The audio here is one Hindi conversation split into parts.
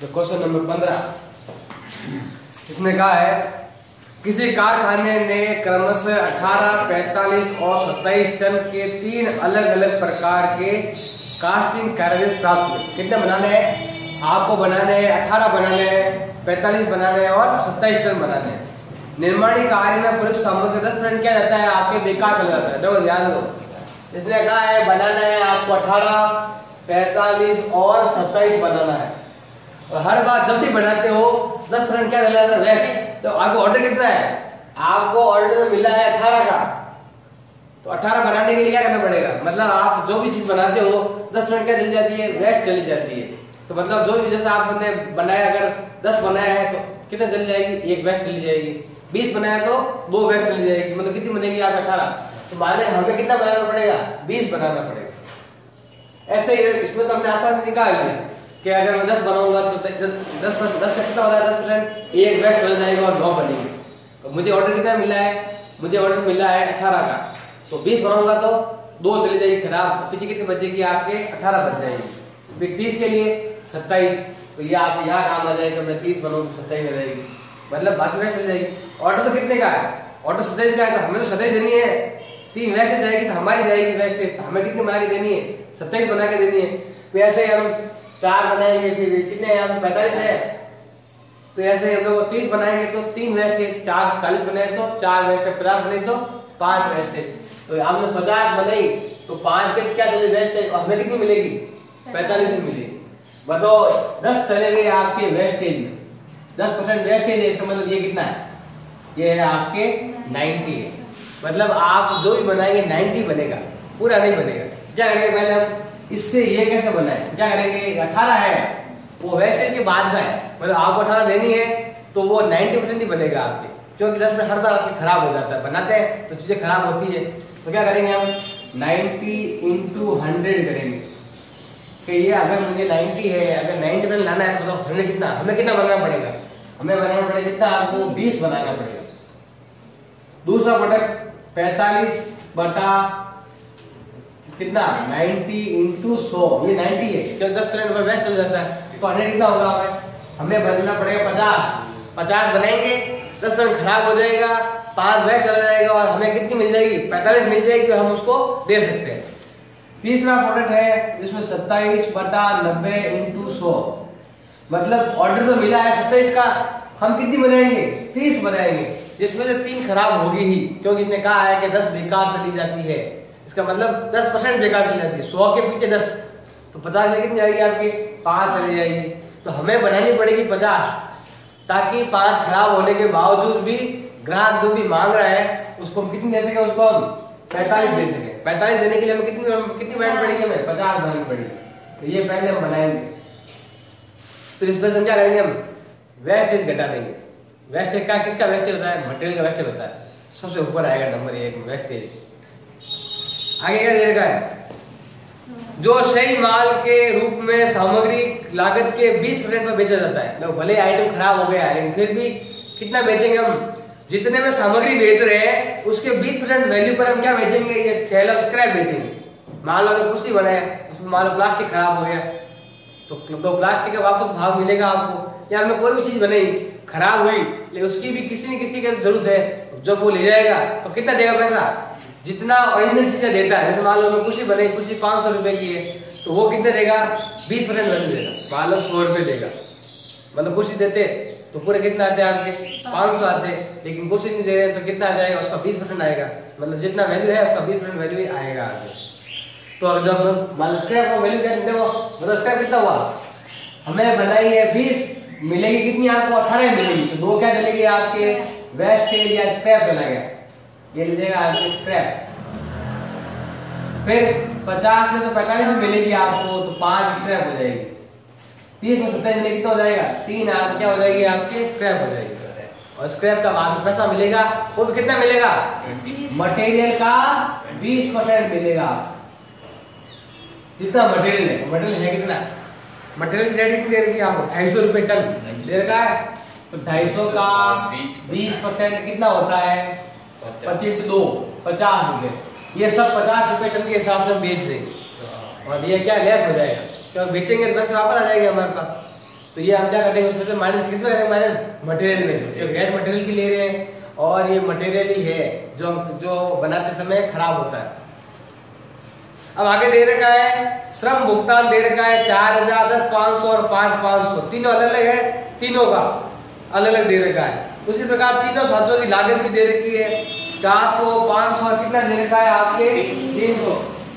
जो क्वेश्चन नंबर 15 इसमें कहा है किसी कारखाने ने क्रमशः 18, 45 और 27 टन के 3 अलग अलग प्रकार के कास्टिंग कैरेजेस प्राप्त किए। कितने बनाने हैं आपको? बनाने हैं 18 बनाने हैं, 45 बनाने हैं और 27 टन बनाने हैं। निर्माणी कार्य में प्रयुक्त सामग्री 10% क्या जाता है आपके बेकार चला जाता है। देखो ध्यान दो, इसने कहा है बनाना है आपको 18, 45 और 27 बनाना है। और हर बार जब भी बनाते हो 10% क्या चला जाता है। तो आपको ऑर्डर कितना है? आपको ऑर्डर मिला है 18 का, तो 18 बनाने के लिए क्या करना पड़ेगा? मतलब आप जो भी चीज बनाते हो 10% क्या चली जाती है? वेस्ट चली जाती है। तो मतलब जो भी जैसे आपने बनाया, अगर 10 बनाया है तो कितना चली जाएगी? 1 वेस्ट चली जाएगी। 20 बनाया तो 2 वेस्ट चली जाएगी। मतलब कितनी बनेगी आप 18? तो माने हमें कितना बनाना पड़ेगा? 20 बनाना पड़ेगा। ऐसे ही इसमें तो हमने आसानी से निकाल लिया कि अगर मैं 10 बनाऊंगा तो 10 का कितना होता है? 10%, 1 वेस्ट चला जाएगा और 9 बनेगी। तो मुझे ऑर्डर कितना मिला है? मुझे ऑर्डर मिला है 18 का, तो 20 बनाऊंगा तो 2 चली जाएगी खराब, पीछे कितनी बचेगी आपके? 18 बच जाएगी। फिर 30 के लिए 27, तो ये आप यहाँ काम आ जाएगा। मैं 30 बनाऊंगा तो 27 हो जाएगी, मतलब बाकी वेस्ट चली जाएगी। ऑर्डर तो कितने का है? ऑर्डर 27 का है, तो हमें तो 27 देनी है। 3 वेस्ट जाएगी तो हमारी जाएगी वेस्ट, तो हमें कितनी बना के देनी है? 27 बना के देनी है। फिर ऐसे हम 4 बनाएंगे, फिर कितने हैं? 45 है। तो ऐसे हम लोग 30 बनाएंगे तो 3 वेस्ट है, 4 40 बनाए तो 4 वेस्ट है, 50 बने तो 5 वेस्ट है। तो आपने 50 बनाई तो 5 के क्या चले वेस्ट है, हमें कितनी मिलेगी? 45 मिलेगी। बताओ 10 चले गए आपके वेस्टेज में, 10% वेस्टेज है। इसका मतलब ये कितना है? ये है आपके 90 है। मतलब आप जो भी बनाएंगे 90 बनेगा, पूरा नहीं बनेगा। क्या करेंगे पहले हम इससे ये कैसे बनाए? क्या करेंगे? 18 है वो वेस्टेज के बाद का है, मतलब आपको 18 देनी है तो वो 90% ही बनेगा आपके, क्योंकि 10% हर बार आपकी खराब हो जाता है। बनाते हैं तो चीजें खराब होती है। तो क्या करेंगे हम? 90 × 100 करेंगे कि ये अगर मुझे 90 है, अगर 90% लाना है तो 100 कितना? हमें कितना बनाना पड़ेगा? हमें बनाना पड़ेगा कितना? आपको 20 बनाना पड़ेगा। दूसरा प्रोडक्ट 45 बटा कितना? 90 × 100, ये 90 है क्योंकि 10% में वेस्ट चल जाता है। तो 100 कितना होगा? हमें बनना पड़ेगा 50 बनाएंगे, 10% खराब हो जाएगा, 5 वेस्ट चला जाएगा और हमें कितनी मिल जाएगी? 45 मिल जाएगी, हम उसको दे सकते हैं। तीसरा प्रोडक्ट है जिसमें 27 बटा 90 × 100, मतलब ऑर्डर तो मिला है 27 का, हम कितनी बनाएंगे? 30 बनाएंगे, जिसमें से 3 खराब होगी ही, क्योंकि इसने कहा है कि 10 बेकार चली जाती है। इसका मतलब 10% बेकार चली जाती है। 100 के पीछे 10, तो 50 में कितनी जाएगी आपकी? 5 चली जाएगी। तो हमें बनानी पड़ेगी 50, ताकि 5 खराब होने के बावजूद भी ग्राहक जो भी मांग रहा है उसको हम कितनी दे सके? उसको हम 45 दे सके। 45 देने के लिए हमें कितनी बनानी पड़ेगी? हमें 50 बनानी पड़ेगी। तो ये पहले हम बनाएंगे। तो इस पर क्या करेंगे? हम वेस्टेज घटा देंगे। वेस्टेज का किसका वेस्टेज होता है? मटेरियल का वेस्टेज होता है। सबसे ऊपर आएगा नंबर 1 वेस्टेज। आगे क्या देगा है? जो सही माल के रूप में सामग्री लागत के 20% पर बेचा जाता है। तो भले आइटम खराब हो गया है लेकिन फिर भी कितना बेचेंगे हम? जितने में सामग्री बेच रहे हैं उसके 20% वैल्यू पर हम क्या बेचेंगे? ये सेल ऑफ स्क्रैप बेचेंगे। मान लो कुछ नहीं बनाया, उसमें मान लो प्लास्टिक खराब हो गया, तो प्लास्टिक का वापस भाव मिलेगा आपको। या हमने कोई भी चीज बनाई खराब हुई लेकिन उसकी भी किसी न किसी की जरूरत है, जब वो ले जाएगा तो कितना देगा पैसा? जितना ओरिजिनल चीजें देता है। जैसे मान लो कुछ ही बने, कुछ ही 500 रुपए की है, तो वो कितने देगा? 20% वैल्यू देगा। मान लो 100 रुपए देगा, मतलब कुछ ही देते तो पूरे कितना आते हैं आपके? 500 आते हैं, लेकिन कुछ ही नहीं दे रहे तो कितना आ जाएगा? उसका 20% आएगा, मतलब जितना वैल्यू है उसका 20% वैल्यू आएगा आगे। तो अगर जब मान लो स्क्रैप का वैल्यू क्या देखो, मतलब स्क्रैप कितना हुआ? हमें बनाई है 20, मिलेगी कितनी आपको? 18 मिलेगी। तो 2 क्या चलेगी आपके? वेस्टेज या स्क्रैप चला गया, ये लीजिएगा आपके स्क्रैप। फिर 50 में तो 45 में मिलेगी आपको, तो 5 स्क्रैप हो जाएगी। 30 में 27 मिलेगी, कितना हो जाएगा? 3 आप क्या हो जाएगी आपके? स्क्रैप हो जाएगी। और स्क्रैप का बाद में पैसा मिलेगा, वो भी कितना मिलेगा? मटेरियल का 20% मिलेगा। जितना मटेरियल है, मटेरियल है कितना? मटेरियल की रेट कितनी दे रही है आपको? 250 रुपए टन दे रखा है। तो 250 का 20% कितना होता है? 25 2 50 रुपए। ये सब 50 रुपए टन के हिसाब से हम बेच देंगे और ये क्या लेस हो जाएगा, क्योंकि बेचेंगे तो पैसे वापस आ जाएंगे हमारे पास। तो ये हम क्या करते हैं उसमें से माइनस किस में करेंगे, माइनस मटेरियल में, जो गैर मटेरियल की ले रहे हैं और ये मटेरियल ही है जो बनाते समय खराब होता है। अब आगे दे रखा है श्रम भुगतान दे रखा है 4000, 10, 500 और 5,500, तीनों अलग अलग है, तीनों का अलग अलग दे रखा है। उसी प्रकार तीनों साँचों की लागत भी दे रखी है 400, 500 और कितना दे रखा है आपके 300,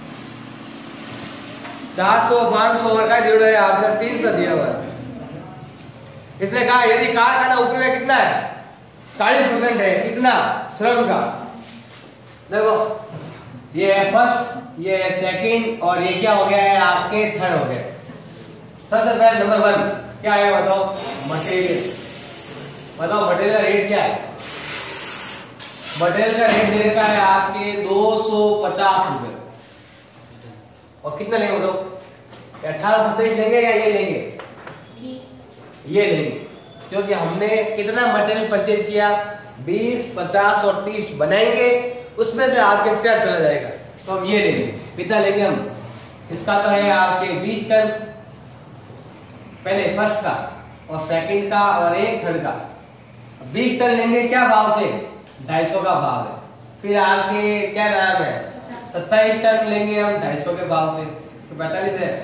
400, 500 और का जोड़ा है आपने 300 दिया हुआ है। इसने कहा यदि कारखाना उपयोग कितना है 40% है, कितना श्रम का, देखो ये है फर्स्ट, ये है सेकंड और ये क्या हो गया है आपके थर्ड हो गया। सबसे पहले नंबर 1 क्या है बताओ, मटेरियल। बताओ मटेरियल का रेट क्या है, मटेरियल का रेट दे रखा है आपके 250 रुपए। और कितना लेंगे बताओ, 1827 लेंगे या ये लेंगे, ये लेंगे, क्योंकि हमने कितना मटेरियल परचेज किया 20, 50 और 30 बनाएंगे, उसमें से आपके स्क्रैप चला जाएगा, तो हम ये लेंगे। कितना लेंगे हम, इसका तो है आपके 20 टन पहले फर्स्ट का और सेकंड का और एक थर्ड का, 20 टन लेंगे, क्या भाव से 250 का भाव है। फिर आपके क्या नाम है 27 टन लेंगे हम 250 के भाव से, तो 45 है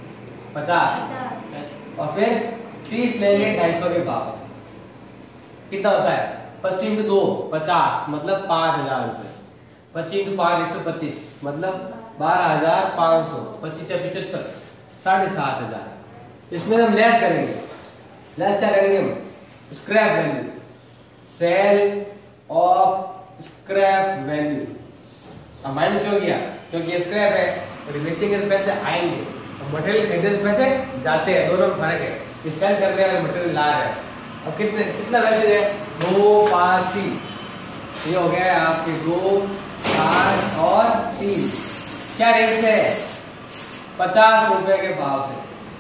50 और फिर 30 लेंगे 250 के भाव से, कितना होता है 25 × 2 50 मतलब 5,000 रुपए, 25 × 5 125 मतलब 12,500, 25 × 75 7,500। इसमें हम लेस करेंगे, लेस क्या करेंगे हम, scrap value, sale of scrap value, अब माइनस हो गया क्योंकि स्क्रैप है और बेचेंगे तो पैसे आएंगे और मटेरियल खरीदने से पैसे जाते हैं, दोनों में फर्क है, ये सेल कर रहे हैं और मटेरियल ला रहे हैं। अब कितना वैसे है 2, 5, 3, ये हो गया है आपके 2, 5 और 3, क्या रेट से है 50 रुपए के भाव से,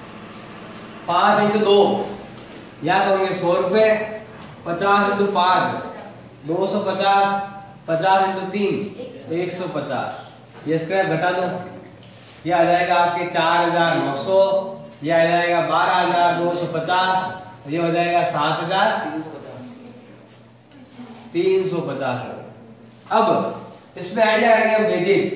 5 × 2 या तो होंगे 100 रुपए, 50 × 5 250, 50 × 3 150, ये स्क्रैप घटा दो, ये आ जाएगा आपके 4,900, ये आ जाएगा 12,250, ये हो जाएगा 7,350। अब इसमें आइडिया करेंगे हम वेजेज,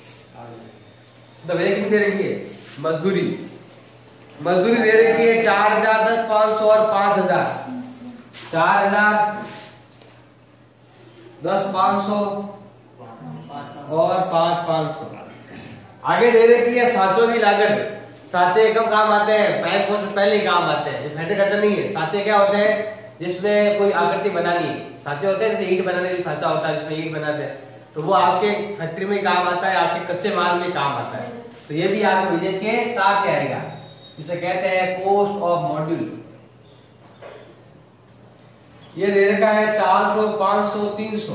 तो वेजेज कितने दे रखी है, मजदूरी दे रखी है 4,000, 10, 500 और 5,000, 4,000, 10, 500 और 5,500। आगे दे रखी है साँचों की लागत, साँचे कब काम आते हैं, प्राइम पोस्ट पहले ही काम आते हैं, फैक्ट्री खर्चा नहीं है। साँचे क्या होते हैं, जिसमें कोई आकृति बनानी है, साँचे होते हैं जैसे ईंट बनाने के लिए साँचा होता है जिसमें ईंट बनाते हैं, तो वो आपके फैक्ट्री में काम आता है, आपके कच्चे माल में काम आता है, तो ये भी आपके बजट के साथ ही आएगा, जिसे कहते हैं कॉस्ट ऑफ मॉड्यूल। ये दे रखा है 400, 500, 300,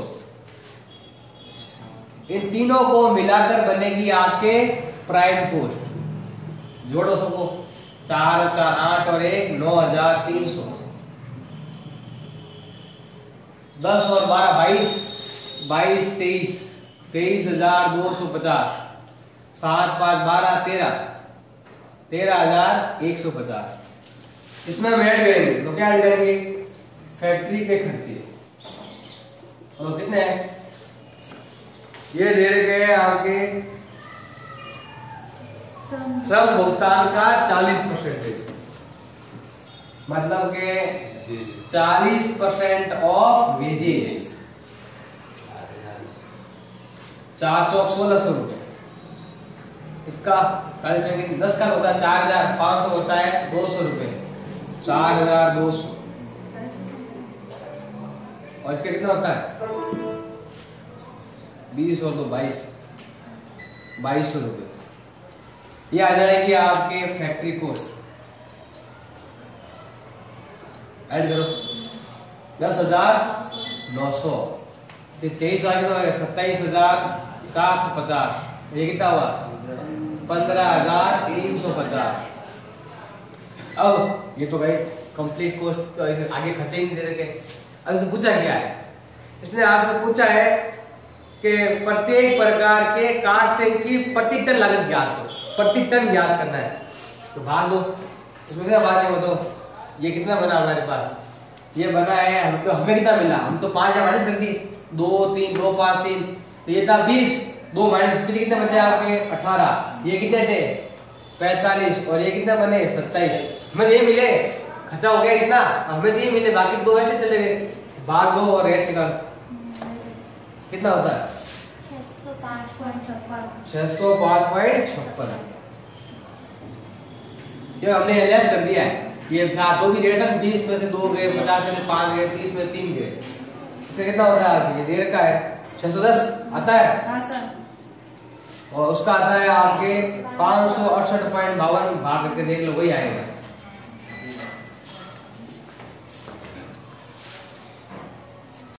इन तीनों को मिलाकर बनेगी आपके प्राइम कॉस्ट। जोड़ो सबको, 4, 4, 8 और 1 9,300, 10 और 12 22, 22, 23, 23,250, 7, 5, 12, 13, 13,150। इसमें हम ऐड करेंगे तो क्या ऐड करेंगे, फैक्ट्री के खर्चे, और कितने हैं ये दे रखे हैं आपके श्रम भुगतान का 40%, मतलब के 40% ऑफ वेजेज, 4 चौक 1,600 रुपए, इसका 40% 10 का होता है 4,500 होता है 200 रुपए, 4,200, और इसका कितना होता है 20 और 2 2200 रुपए। ये आ जाएगी आपके फैक्ट्री कॉस्ट, ऐड करो 10,900, 23 आ गया तो 27,450, ये कितना हुआ 15,350। अब ये तो भाई कंप्लीट कॉस्ट, तो आगे खर्चे ही नहीं दे रखे। अब इससे पूछा क्या है, इसने आपसे पूछा है कि प्रत्येक प्रकार के कास्टिंग की प्रति टन लागत ज्ञात हो, प्रति टन ज्ञात करना है, तो भाग दो, इसमें क्या बात है वो तो ये कितना बना हमारे पास, ये बना है हम तो, हमें कितना मिला, हम तो 5 माइनस कर दी, 2 3 2 5 3, तो ये था 20, 2 माइनस कितने बचे आपके 18, ये कितने थे 45 और ये कितने बने 27, हमें ये मिले, खर्चा हो गया इतना, हमें ये मिले, बाकी 2 ऐसे चले गए, भाग 2 और रेट निकाल कितना होता है 605.56। ये हमने एनालाइज कर दिया है, ये था जो भी रेट था 20 में से 2 गए, 50 में से 5 गए, 30 में 3 गए, इसका कितना होता है आपके देर का है 610 आता है। हाँ सर। और उसका आता है आपके 568.52, भाग करके देख लो वही आएगा।